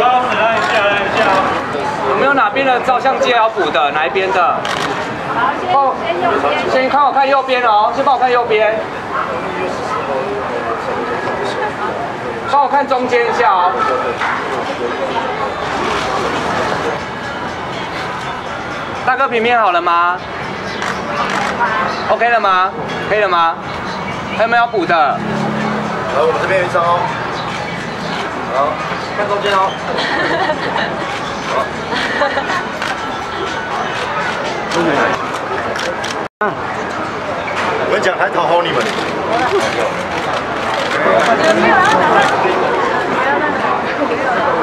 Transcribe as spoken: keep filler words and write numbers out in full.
来一下，来一下。有没有哪边的照相机要补的？哪一边的？好，先先右边。先看我看右边哦，先帮我看右边。帮我看中间一下哦。大哥，平面好了吗 ？OK 了吗？可以了吗？还有没有要补的？ 来，我们这边一张哦。好，看中间哦。好。嗯。我跟你讲，还讨好你们。没有啊。